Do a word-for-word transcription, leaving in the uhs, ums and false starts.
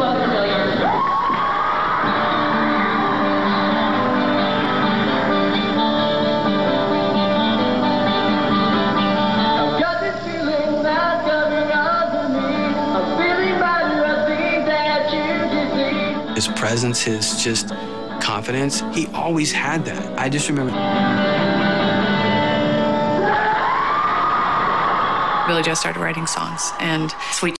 His presence, his just confidence, he always had that. I just remember. Billy Joe started writing songs, and Sweet